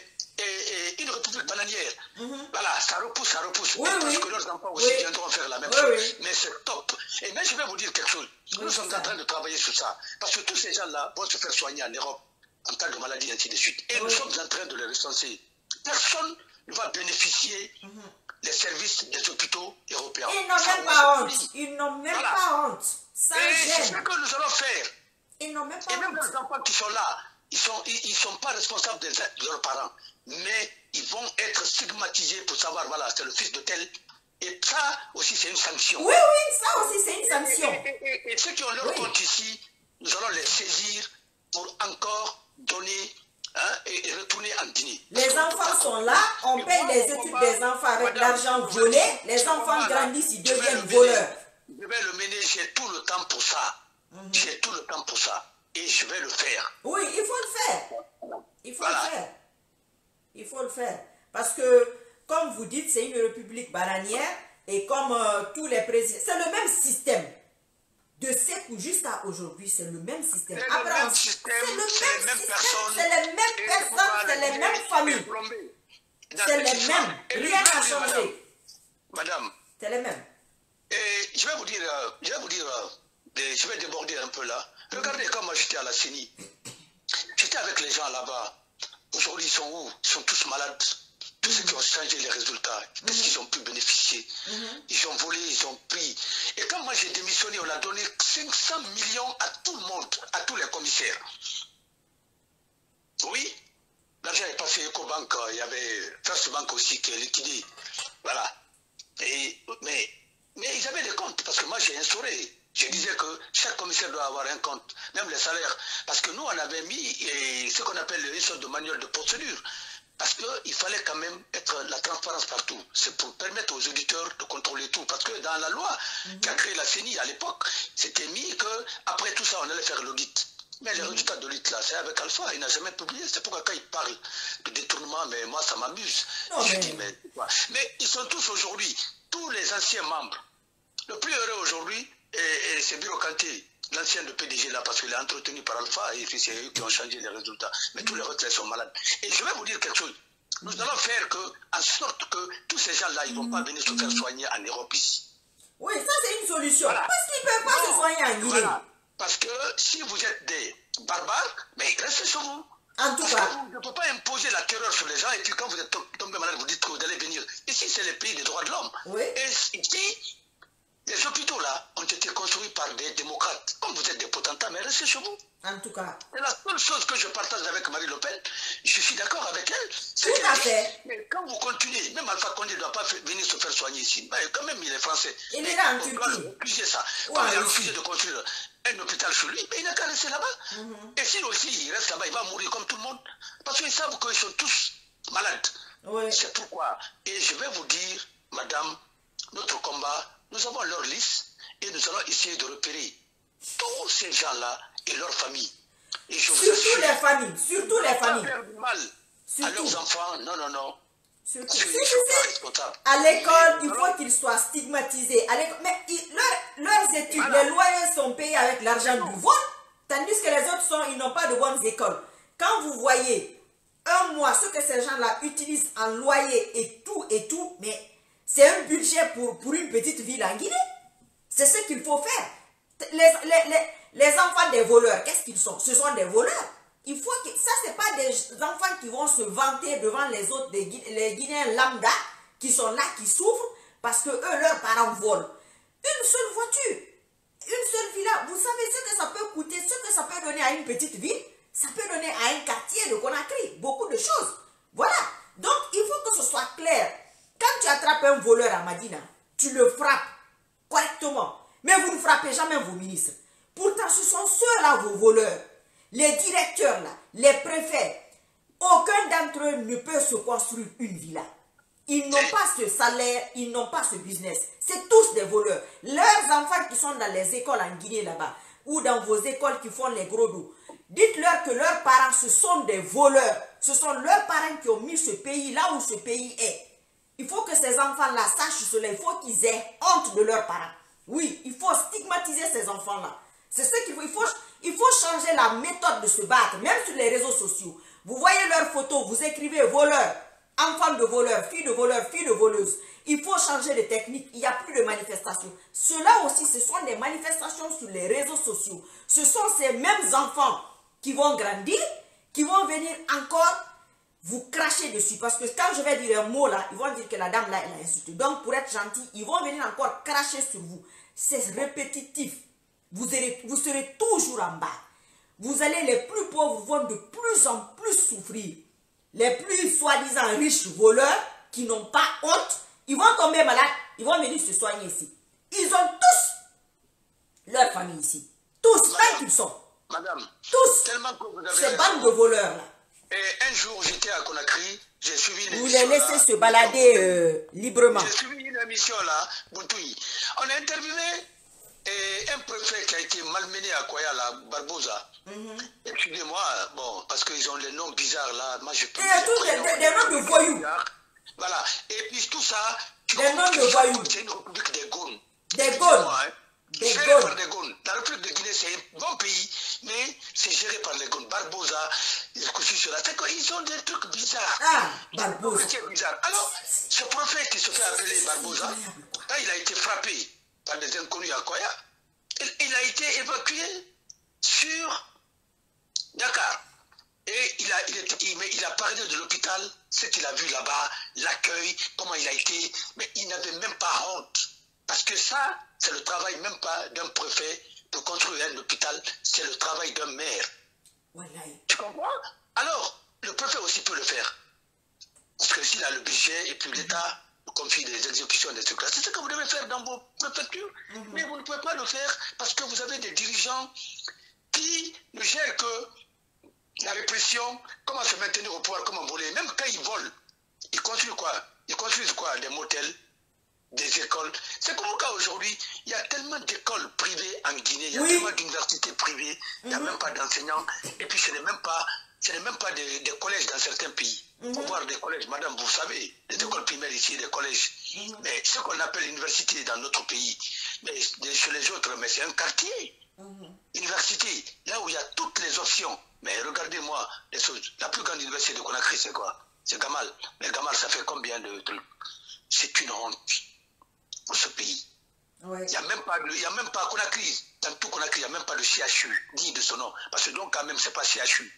et une république bananière. Voilà, ça repousse. Parce que leurs enfants aussi viendront faire la même chose. Mais c'est top. Et mais je vais vous dire quelque chose. Nous sommes en train de travailler sur ça. Parce que tous ces gens-là vont se faire soigner en Europe en cas de maladie, ainsi de suite. Et nous sommes en train de les recenser. Personne ne va bénéficier des services des hôpitaux européens. Ils n'ont même pas honte. Ils n'ont même pas honte. Ça et c'est ce gêne. que nous allons faire. Ils n'ont même pas et même honte. les enfants qui sont là, ils sont pas responsables de leurs parents. Mais ils vont être stigmatisés pour savoir, voilà, c'est le fils de tel. Et ça aussi, c'est une sanction. Oui, ça aussi, c'est une sanction. Et ceux qui ont leur compte ici, nous allons les saisir pour encore donner et retourner en Guinée. Les enfants sont là, on paye les études des enfants avec l'argent volé, les enfants grandissent, ils deviennent voleurs. Je vais le mener, j'ai tout le temps pour ça. J'ai tout le temps pour ça. Et je vais le faire. Oui, il faut le faire. Il faut le faire. Il faut le faire. Parce que, comme vous dites, c'est une république bananière et comme tous les présidents, c'est le même système. De Sékou jusqu'à aujourd'hui, c'est le même système. C'est le même système, c'est les mêmes personnes, c'est les mêmes familles. C'est les mêmes. Rien n'a changé. Madame. C'est les mêmes. Et je vais vous dire, je vais déborder un peu là. Regardez quand moi j'étais à la CENI. J'étais avec les gens là-bas. Aujourd'hui, ils sont où? Ils sont tous malades. Tous ceux qui ont changé les résultats, qu'est-ce qu'ils ont pu bénéficier? Ils ont volé, ils ont pris. Et quand moi j'ai démissionné, on a donné 500 millions à tout le monde, à tous les commissaires. Oui, l'argent est passé EcoBank, il y avait First Bank aussi qui est liquidé. Voilà. Mais ils avaient des comptes, parce que moi j'ai instauré. Je disais que chaque commissaire doit avoir un compte, même les salaires. Parce que nous, on avait mis ce qu'on appelle une sorte de manuel de procédure. Parce qu'il fallait quand même être la transparence partout. C'est pour permettre aux auditeurs de contrôler tout. Parce que dans la loi qui a créé la CENI à l'époque, c'était mis qu'après tout ça, on allait faire l'audit. Mais les résultats de l'audit, là, c'est avec Alpha. Il n'a jamais publié. C'est pourquoi quand il parle de détournement, mais moi, ça m'amuse. Je dis, mais ils sont tous aujourd'hui, tous les anciens membres. Le plus heureux aujourd'hui, c'est Biro Kanté, l'ancien de PDG là, parce qu'il est entretenu par Alpha et c'est eux qui ont changé les résultats. Mais tous les retraités sont malades. Et je vais vous dire quelque chose. Nous allons faire en sorte que tous ces gens-là, ils ne vont pas venir se faire soigner en Europe ici. Oui, ça c'est une solution. Voilà. Parce qu'ils ne peuvent pas se soigner en Guinée. Voilà. Parce que si vous êtes des barbares, mais restez sur vous. En tout cas. Vous ne pouvez pas imposer la terreur sur les gens et puis quand vous êtes tombé malade, vous dites que vous allez venir. Ici, c'est le pays des droits de l'homme. Oui. Et ici, les hôpitaux là ont été construits par des démocrates. comme vous êtes des potentats, mais restez chez vous. En tout cas. Et la seule chose que je partage avec Marine Le Pen, je suis d'accord avec elle. Tout à fait. Mais quand vous continuez, même Alpha Condé ne doit pas venir se faire soigner ici. Mais quand même, il est français. Il est là en Turquie. Il a refusé ça. Quand il a refusé de construire un hôpital chez lui, mais il n'a qu'à rester là-bas. Et s'il aussi il reste là-bas, il va mourir comme tout le monde. Parce qu'ils savent qu'ils sont tous malades. Ouais. C'est pourquoi. Et je vais vous dire, madame, notre combat, nous avons leur liste et nous allons essayer de repérer tous ces gens-là et leurs familles. Et je vous surtout les familles, surtout les familles. Faire du mal à leurs enfants, non, non, non. Surtout. À l'école, il faut qu'ils soient stigmatisés. Mais leurs études, voilà. Les loyers sont payés avec l'argent du vol, tandis que les autres ils n'ont pas de bonnes écoles. Quand vous voyez un mois ce que ces gens-là utilisent en loyer et tout, mais c'est un budget pour une petite ville en Guinée. C'est ce qu'il faut faire. Les enfants des voleurs, qu'est-ce qu'ils sont? Ce sont des voleurs. Il faut que ça, c'est pas des enfants qui vont se vanter devant les autres, les Guinéens lambda qui sont là, qui souffrent parce que eux, leurs parents volent. Une seule voiture, une seule villa. Vous savez ce que ça peut coûter, ce que ça peut donner à une petite ville, ça peut donner à un quartier de Conakry, beaucoup de choses. Voilà. Donc, il faut que ce soit clair. Quand tu attrapes un voleur à Madina, tu le frappes correctement. Mais vous ne frappez jamais vos ministres. Pourtant, ce sont ceux-là vos voleurs. Les directeurs, là, les préfets, aucun d'entre eux ne peut se construire une villa. Ils n'ont pas ce salaire, ils n'ont pas ce business. C'est tous des voleurs. Leurs enfants qui sont dans les écoles en Guinée là-bas, ou dans vos écoles qui font les gros dos, dites-leur que leurs parents, ce sont des voleurs. Ce sont leurs parents qui ont mis ce pays là où ce pays est. Il faut que ces enfants-là sachent cela. Il faut qu'ils aient honte de leurs parents. Oui, il faut stigmatiser ces enfants-là. C'est ce qu'il faut. Il faut changer la méthode de se battre, même sur les réseaux sociaux. Vous voyez leurs photos, vous écrivez voleur, enfant de voleur, fille de voleuse. Il faut changer de technique, il n'y a plus de manifestations. Cela aussi, ce sont des manifestations sur les réseaux sociaux. Ce sont ces mêmes enfants qui vont grandir, qui vont venir encore vous cracher dessus. Parce que quand je vais dire un mot là, ils vont dire que la dame là, elle a insulté. Donc pour être gentil, ils vont venir encore cracher sur vous. C'est répétitif. Vous serez toujours en bas. Vous allez, les plus pauvres vont de plus en plus souffrir. Les plus soi-disant riches voleurs qui n'ont pas honte, ils vont tomber malades, ils vont venir se soigner ici. Ils ont tous leur famille ici. Tous, tant qu'ils sont. Madame, tous. Tellement que vous avez ces bandes de voleurs là. Et un jour, j'étais à Conakry, j'ai suivi une émission. Vous les laissez se balader librement. J'ai suivi une émission là, Boutouille. On a interviewé un préfet qui a été malmené à Koya, là, Barbosa. Excusez-moi, bon, parce qu'ils ont les noms bizarres là. Moi, je peux. Des noms de voyous. Voilà. Et puis tout ça, des noms de voyous. C'est une république des Gaunes. Des Gaunes. Géré par les Gaunes. La République de Guinée, c'est un bon pays, mais c'est géré par les Gaunes. Barbosa, ils ont des trucs bizarres. Ah, Barbosa. Alors, ce prophète qui se fait appeler Barbosa, quand il a été frappé par des inconnus à Koya, il a été évacué sur Dakar. Et il a parlé de l'hôpital, ce qu'il a vu là-bas, l'accueil, comment il a été, mais il n'avait même pas honte. Parce que ça, c'est le travail même pas d'un préfet pour construire un hôpital, c'est le travail d'un maire. Voilà. Tu comprends? Alors, le préfet aussi peut le faire. Parce que s'il a le budget et puis l'État confie des exécutions, des trucs là, c'est ce que vous devez faire dans vos préfectures. Mais vous ne pouvez pas le faire parce que vous avez des dirigeants qui ne gèrent que la répression, comment se maintenir au pouvoir, comment voler. Même quand ils volent, ils construisent quoi? Ils construisent quoi? Des motels, des écoles. C'est comme cas aujourd'hui, il y a tellement d'écoles privées en Guinée, il y a tellement d'universités privées, il n'y a même pas d'enseignants. Et puis ce n'est même pas des collèges dans certains pays. Pour voir des collèges, madame, vous savez, les écoles primaires ici, des collèges. Mais ce qu'on appelle université dans notre pays, mais chez les autres, mais c'est un quartier. Université, là où il y a toutes les options. Mais regardez-moi les choses. La plus grande université de Conakry, c'est quoi? C'est Gamal. Mais Gamal, ça fait combien de trucs? C'est une honte pour ce pays. Ouais. Il n'y a même pas Conakry. Dans tout Conakry, il n'y a même pas de CHU, dit de son nom. Parce que donc, quand même, ce n'est pas CHU.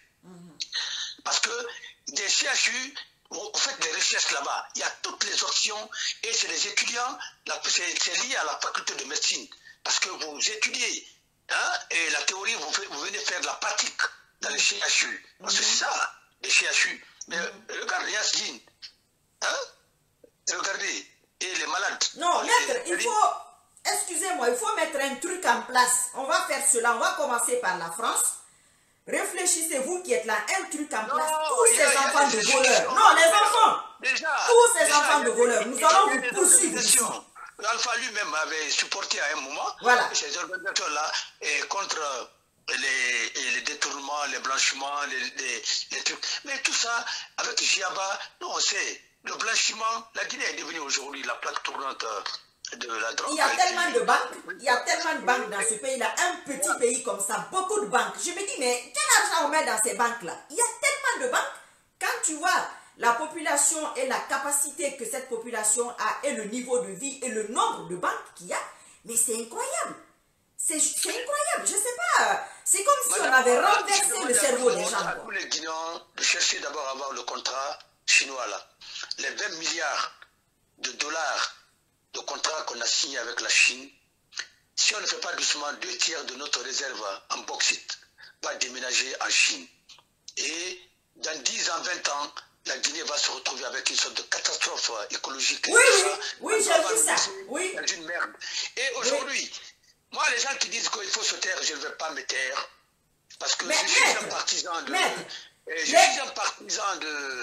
Parce que des CHU, vous faites des recherches là-bas. Il y a toutes les options et c'est les étudiants, c'est lié à la faculté de médecine. Parce que vous étudiez hein, et la théorie, vous venez faire de la pratique dans les CHU. Parce que c'est ça, les CHU. Mais regarde Yasdine, hein, regardez, et les malades. Non, maître, il faut, excusez-moi, il faut mettre un truc en place. On va faire cela, on va commencer par la France. Réfléchissez, vous qui êtes là, un truc en place. Tous ces enfants de voleurs. Non, les enfants. Tous ces enfants de voleurs. Nous allons vous poursuivre ici. Alpha lui-même avait supporté à un moment ces organisations-là contre les détournements, les blanchiments, les trucs. Mais tout ça, avec Giaba, nous on sait, le blanchiment, la Guinée est devenue aujourd'hui la plaque tournante de la drogue. Il y a tellement de banques, il y a tellement de banques dans ce pays-là, un petit pays comme ça, beaucoup de banques. Je me dis, mais quel argent on met dans ces banques-là? Il y a tellement de banques. Quand tu vois la population et la capacité que cette population a et le niveau de vie et le nombre de banques qu'il y a, mais c'est incroyable. C'est incroyable, je sais pas. C'est comme si on avait renversé le cerveau des gens. À tous les Guinéens de chercher d'abord à avoir le contrat chinois là. Les 20 milliards de dollars de contrat qu'on a signé avec la Chine, si on ne fait pas doucement, 2/3 de notre réserve en bauxite va déménager en Chine. Et dans 10 ans, 20 ans, la Guinée va se retrouver avec une sorte de catastrophe écologique. Oui, j'ai vu ça. Oui. Dans une merde. Et aujourd'hui, moi, les gens qui disent qu'il faut se taire, je ne vais pas me taire. Parce que je suis un partisan de... Je suis un partisan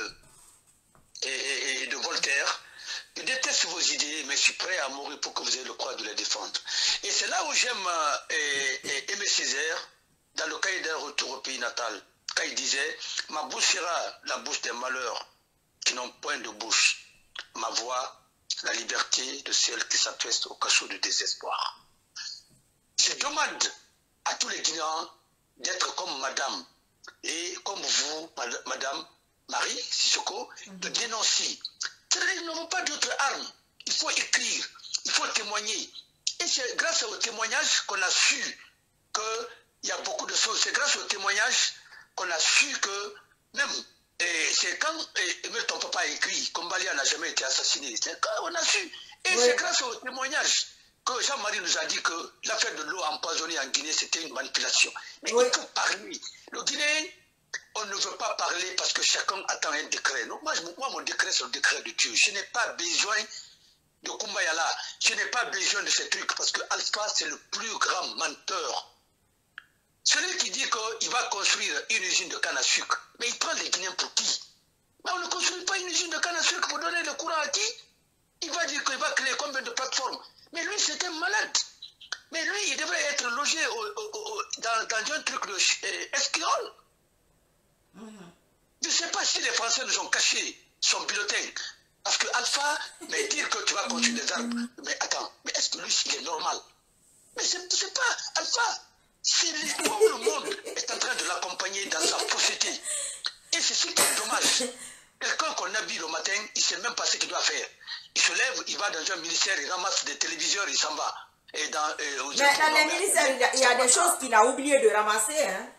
de Voltaire. Je déteste vos idées, mais je suis prêt à mourir pour que vous ayez le courage de les défendre. Et c'est là où j'aime Aimé Césaire, dans le cahier d'un retour au pays natal, quand il disait « Ma bouche sera la bouche des malheurs qui n'ont point de bouche. Ma voix, la liberté de celles qui s'attestent au cachot du désespoir. » Je demande à tous les Guinéens d'être comme madame, et comme vous, madame Marie Sissoko, de dénoncer. Ils n'ont pas d'autres armes. Il faut écrire, il faut témoigner. Et c'est grâce au témoignage qu'on a su qu'il y a beaucoup de choses. C'est grâce au témoignage qu'on a su que même, c'est quand ton papa a écrit, Kombalia n'a jamais été assassiné. C'est quand on a su. Et c'est grâce au témoignage que Jean-Marie nous a dit que l'affaire de l'eau empoisonnée en Guinée, c'était une manipulation. Mais il faut parler. Le Guinéen, on ne veut pas parler parce que chacun attend un décret. Non, moi, mon décret, c'est le décret de Dieu. Je n'ai pas besoin de Kumbayala. Je n'ai pas besoin de ces trucs parce que Alpha, c'est le plus grand menteur. Celui qui dit qu'il va construire une usine de canne à sucre, mais il prend les Guinéens pour qui? Mais on ne construit pas une usine de canne à sucre pour donner le courant à qui? Il va dire qu'il va créer combien de plateformes? Mais lui, c'est un malade. Mais lui, il devrait être logé dans un truc esquiole. Je ne sais pas si les Français nous ont caché son bulletin. Parce que Alpha, mais dire que tu vas construire des arbres, mais attends, mais est-ce que lui, il est normal? Mais c'est pas Alpha. C'est tout le monde est en train de l'accompagner dans sa société. Et c'est ce qui est dommage. Quelqu'un qu'on habille le matin, il ne sait même pas ce qu'il doit faire. Il se lève, il va dans un ministère, il ramasse des téléviseurs, il s'en va. Mais dans les ministères, il y a des choses qu'il a oublié de ramasser. Hein.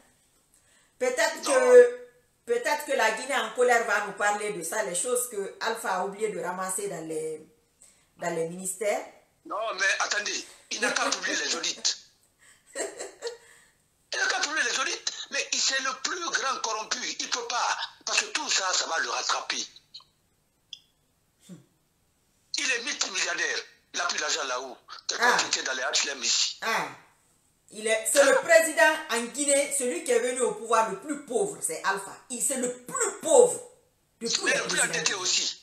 Peut-être que la Guinée en colère va nous parler de ça, les choses que Alpha a oublié de ramasser dans les ministères. Non, mais attendez, il n'a qu'à publier les audits. Il n'a qu'à publier les audits, mais c'est le plus grand corrompu. Il ne peut pas, parce que tout ça, ça va le rattraper. Il est multimilliardaire. Il n'a plus d'argent là-haut. Quelqu'un qui était dans les HLM ici. C'est le président en Guinée, celui qui est venu au pouvoir le plus pauvre, c'est Alpha. C'est le plus pauvre de tous les présidents. Mais le plus endetté aussi.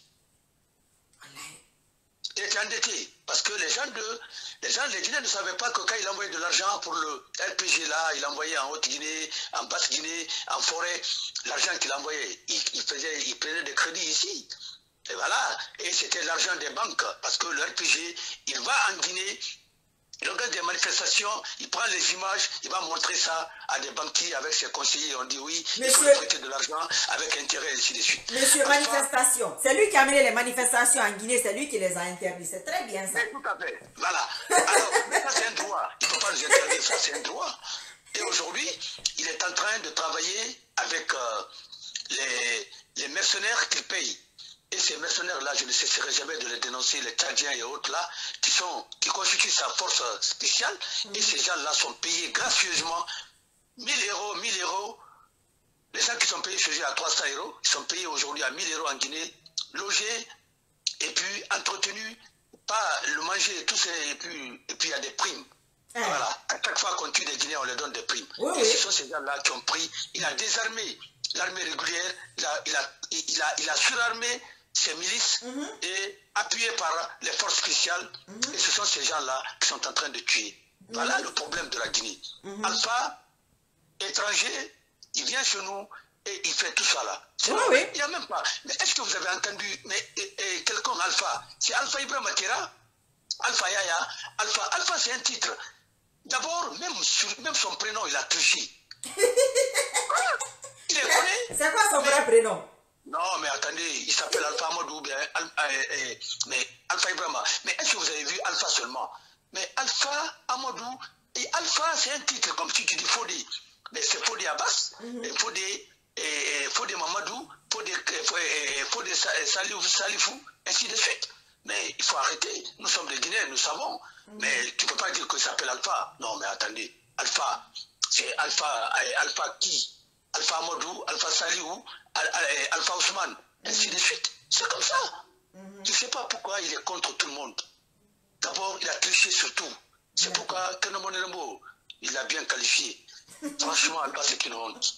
Il était endetté. Parce que les Guinéens ne savaient pas que quand il envoyait de l'argent pour le RPG là, il envoyait en Haute-Guinée, en Basse-Guinée, en forêt, l'argent qu'il envoyait, il prenait des crédits ici. Et voilà, et c'était l'argent des banques, parce que le RPG, il va en Guinée, il organise des manifestations, il prend les images, il va montrer ça à des banquiers avec ses conseillers, on dit oui, il faut prêter de l'argent avec intérêt, et ainsi de suite. Monsieur, manifestation, c'est lui qui a amené les manifestations en Guinée, c'est lui qui les a interdites, c'est très bien ça. Mais tout à fait, voilà. Alors, mais ça c'est un droit, il ne peut pas nous interdire, ça c'est un droit. Et aujourd'hui, il est en train de travailler avec les mercenaires qu'il paye. Et ces mercenaires-là, je ne cesserai jamais de les dénoncer, les Tchadiens et autres là, qui constituent sa force spéciale. Et ces gens-là sont payés gracieusement 1000 euros, 1000 euros. Les gens qui sont payés chez eux à 300 euros, ils sont payés aujourd'hui à 1000 euros en Guinée, logés et puis entretenus, pas le manger, tout ça, et puis il y a des primes. Voilà, à chaque fois qu'on tue des Guinéens, on leur donne des primes. Et ce sont ces gens-là qui ont pris, il a désarmé l'armée régulière, il a surarmé ses milices et appuyé par les forces spéciales. Et ce sont ces gens-là qui sont en train de tuer. Voilà le problème de la Guinée. Alpha, étranger, il vient chez nous et il fait tout ça là. Il n'y a même pas. Mais est-ce que vous avez entendu quelqu'un Alpha? C'est Alpha Ibrahim Matera, Alpha Yaya. Alpha c'est un titre. D'abord, même son prénom, il a triché. Il est connu. C'est quoi son vrai prénom? Non, mais attendez, il s'appelle Alpha Amadou, mais Alpha Ibrahim. Mais est-ce que vous avez vu Alpha seulement? Mais Alpha Amadou, et Alpha c'est un titre, comme si tu dis Fodé. Mais c'est Fodé Abbas, Fodé Mamadou, Fodé Salifou, ainsi de suite. Mais il faut arrêter. Nous sommes des Guinéens, nous savons. Mais tu ne peux pas dire que ça s'appelle Alpha. Non, mais attendez. Alpha, c'est Alpha qui? Alpha Amadou, Alpha Salihou, Alpha Ousmane, ainsi de suite. C'est comme ça. Je ne sais pas pourquoi il est contre tout le monde. D'abord, il a triché sur tout. C'est pourquoi Kenomone, il l'a bien qualifié. Franchement, Alpha, c'est une honte.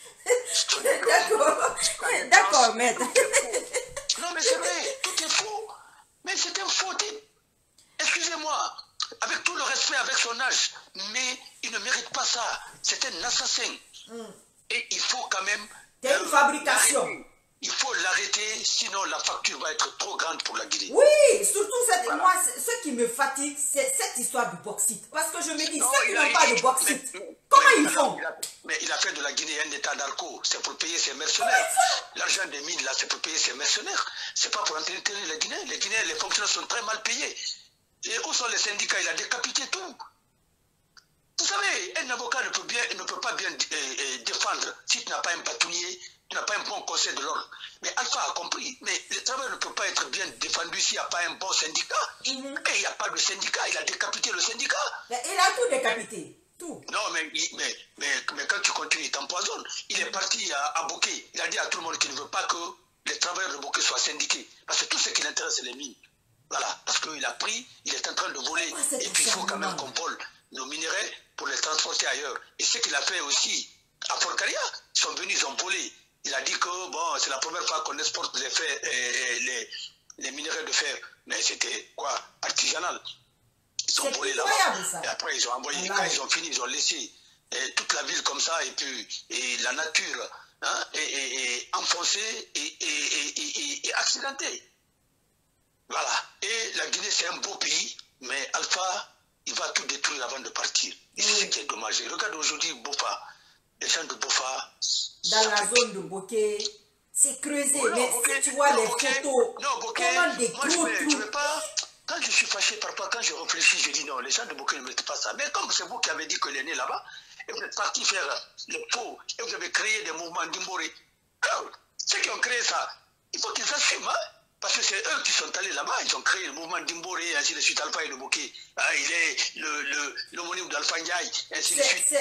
D'accord, maître. Non, mais c'est vrai, tout est faux. Mais c'est un faux type. Excusez-moi, avec tout le respect, avec son âge, mais il ne mérite pas ça. C'est un assassin. Et il faut quand même... C'est une fabrication. Il faut l'arrêter, sinon la facture va être trop grande pour la Guinée. Oui, surtout moi, ce qui me fatigue, c'est cette histoire du bauxite. Parce que je me dis, ceux qui n'ont pas de bauxite, comment ils font? Mais il a fait de la Guinée un état narco. C'est pour payer ses mercenaires. L'argent des mines, là, c'est pour payer ses mercenaires. C'est pas pour entretenir les Guinéens. Les Guinéens, les fonctionnaires sont très mal payés. Et où sont les syndicats? Il a décapité tout. Vous savez, un avocat ne peut pas bien défendre si tu n'as pas un bâtonnier, tu n'as pas un bon conseil de l'ordre. Mais Alpha a compris. Mais le travail ne peut pas être bien défendu s'il n'y a pas un bon syndicat. Et il n'y a pas de syndicat. Il a décapité le syndicat. Il a tout décapité. Tout. Non, mais quand tu continues, il t'empoisonne. Il est parti à Bokeh. Il a dit à tout le monde qu'il ne veut pas que les travailleurs de Bokeh soient syndiqués. Parce que tout ce qui l'intéresse, c'est les mines. Voilà. Parce qu'il a pris, il est en train de voler. Et puis il faut quand même qu'on vole nos minerais pour les transporter ailleurs. Et ce qu'il a fait aussi à Forcaria, ils sont venus, ils ont volé. Il a dit que bon, c'est la première fois qu'on exporte les minerais de fer. Mais c'était quoi? Artisanal. Ils ont volé là-bas. Et après, ils ont envoyé. Quand ils ont fini, ils ont laissé toute la ville comme ça. Et puis, la nature est enfoncée et accidentée. Voilà. Et la Guinée, c'est un beau pays. Mais Alpha, il va tout détruire avant de partir. Et c'est ce qui est dommage. Regarde aujourd'hui Bofa. Les gens de Bofa. Dans la zone de Bokeh, c'est creusé. Mais si tu vois les photos, comment des gros trous. Quand je suis fâché, parfois, quand je réfléchis, je dis non, les gens de Bokeh ne mettent pas ça. Mais comme c'est vous qui avez dit qu'il est né là-bas, et vous êtes parti faire le faux, et vous avez créé des mouvements d'Imboré. Alors, ceux qui ont créé ça, il faut qu'ils assument, hein. Parce que c'est eux qui sont allés là-bas, ils ont créé le mouvement d'Imboré, et ainsi de suite, Alpha et de Bokeh. Il est l'homonyme d'Alpha Ndiaye, ainsi de suite.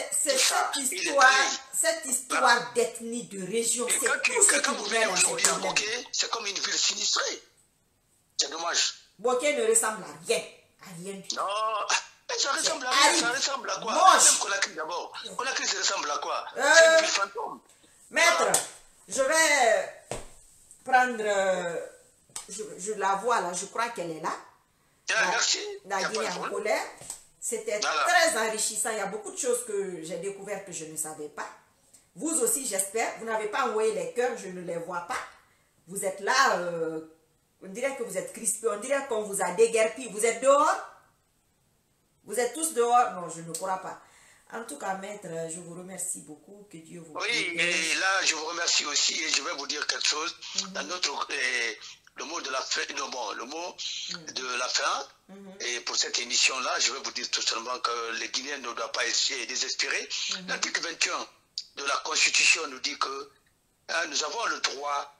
C'est cette histoire d'ethnie, de région, c'est tout ce qui vous venez aujourd'hui à Bokeh, c'est comme une ville sinistrée. C'est dommage. Bokeh ne ressemble à rien. À rien du tout. Non, ça ressemble à rien, ça ressemble à quoi? Même Conakry d'abord. Conakry, ça ressemble à quoi? C'est une ville fantôme. Maître, je vais prendre... Je la vois là, je crois qu'elle est là. Merci. La Guinée en colère. C'était très enrichissant. Il y a beaucoup de choses que j'ai découvertes que je ne savais pas. Vous aussi, j'espère. Vous n'avez pas envoyé les cœurs, je ne les vois pas. Vous êtes là, on dirait que vous êtes crispés, on dirait qu'on vous a déguerpi. Vous êtes dehors? Vous êtes tous dehors? Non, je ne crois pas. En tout cas, maître, je vous remercie beaucoup. Que Dieu vous protège. Oui, et là, je vous remercie aussi et je vais vous dire quelque chose. Dans notre... le mot de la fin, le mot de la fin, et pour cette émission-là, je vais vous dire tout simplement que les Guinéens ne doivent pas essayer désespérer. L'article 21 de la Constitution nous dit que nous avons le droit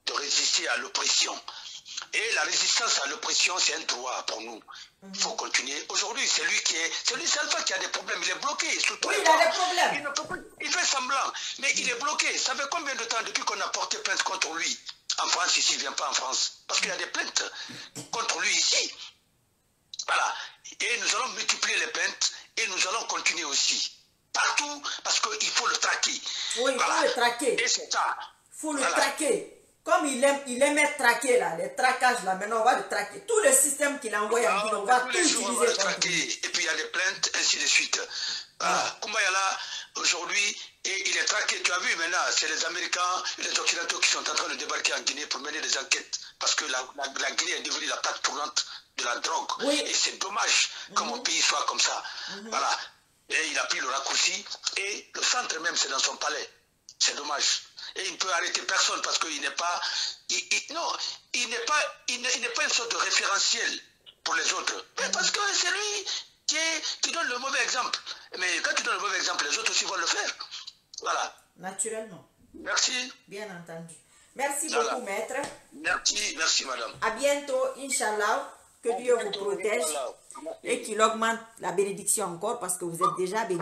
de résister à l'oppression. Et la résistance à l'oppression, c'est un droit pour nous. Il faut continuer. Aujourd'hui, c'est lui seul qui a des problèmes. Il est bloqué. Oui, il a des problèmes. Il fait semblant, mais il est bloqué. Ça fait combien de temps depuis qu'on a porté plainte contre lui? En France, ici, il ne vient pas en France. Parce qu'il y a des plaintes contre lui ici. Voilà. Et nous allons multiplier les plaintes et nous allons continuer aussi. Partout, parce qu'il faut le traquer. Oui, il faut le traquer. Et c'est ça. Il faut le traquer. Comme il aime être traqué là, les traquages là, maintenant on va le traquer. Tout le système qu'il a envoyé en Guinée, on va tout utiliser contre lui. Et puis il y a des plaintes, ainsi de suite. Voilà. Kumbayala, aujourd'hui, et il est traqué. Tu as vu maintenant, c'est les Américains et les Occidentaux qui sont en train de débarquer en Guinée pour mener des enquêtes. Parce que la Guinée est devenue la plaque tournante de la drogue. Oui. Et c'est dommage que mon pays soit comme ça. Voilà. Et il a pris le raccourci. Et le centre même, c'est dans son palais. C'est dommage. Et il ne peut arrêter personne parce qu'il n'est pas... il n'est pas une sorte de référentiel pour les autres. Mais parce que c'est lui qui donne le mauvais exemple. Mais quand tu donnes le mauvais exemple, les autres aussi vont le faire. Voilà. Naturellement. Merci. Bien entendu. Merci beaucoup, maître. Merci, madame. À bientôt, Inch'Allah. Que Dieu vous protège et qu'il augmente la bénédiction encore parce que vous êtes déjà bénis.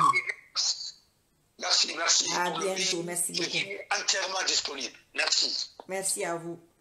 Merci. À bientôt, merci beaucoup. Je suis entièrement disponible. Merci. Merci à vous.